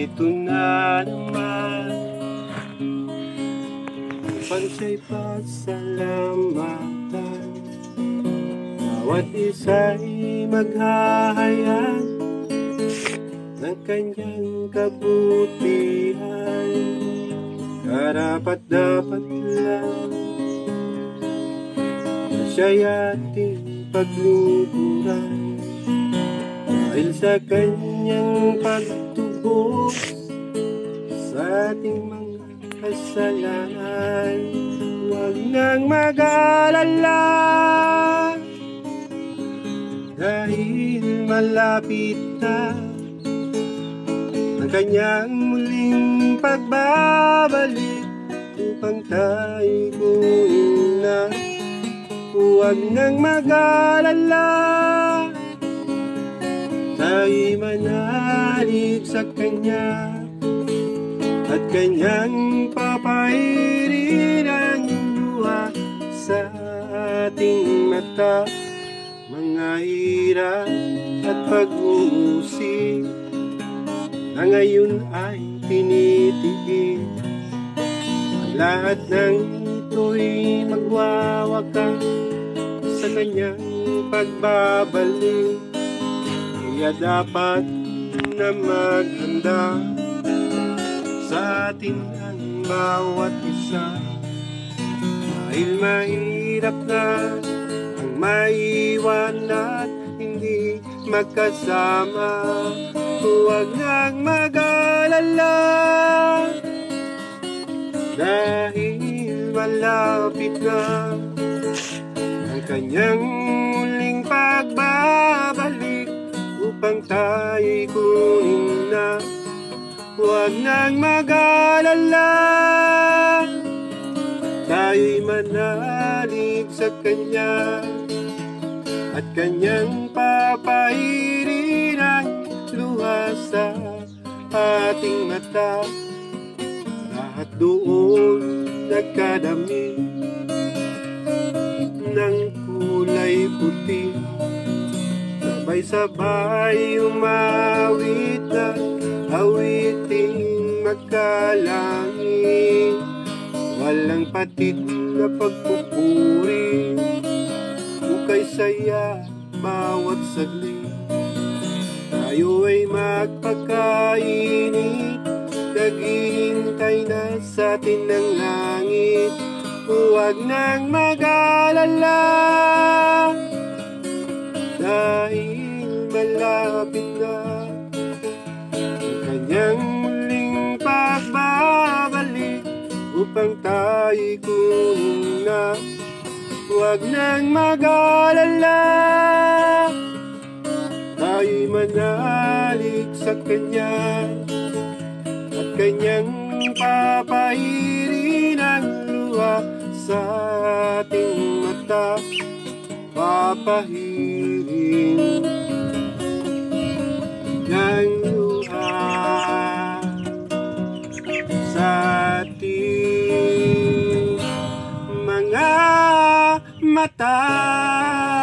narito na naman upang siya'y pasalamatan. Bawat isa'y maghahayag ng kanyang kabutihan. Karapat-dapat lang na siya'y ating paglingkuran, dahil sa kanyang pagtubos sa ating mga kasalanan. Huwag nang mag-alala, dahil malapit na ang kanyang muling pagbabalik upang tayo'y kunin na. Huwag nang mag-alala, tayo'y manalig sa kanya at kanyang papairin ang luha sa ating mata. Mga hirap at pag-uusig na ngayon ay tinitiis, lahat ng ito'y magwawakas sa kanyang pagbabalik. Kaya dapat na maghanda sa atin ang bawat isa, dahil mahirap na ang maiwan at hindi magkasama. Huwag nang mag-alala, dahil malapit na ang kanyang muling pagbabalik upang tayo'y kunin na. Huwag nang mag-alala, tayo'y manalig sa kanya at kanyang papairin ang luha sa ating mata. Lahat doon nagkadami ng kulay puti, sabay-sabay umawit na awiting magkalangit. Walang patid na pagpupuri, ukay saya bawat saglit. Tayo ay magpakainit, naghihintay na sa atin ng langit. Huwag nang mag-alala, dahil malapit na ang kanyang muling pagbabalik upang tayo'y kunin na. Huwag nang mag-alala, tayo'y manalig sa kanya at kanyang papairin ang luha sa ating mata. Papahirin ng luha sa ating mga mata.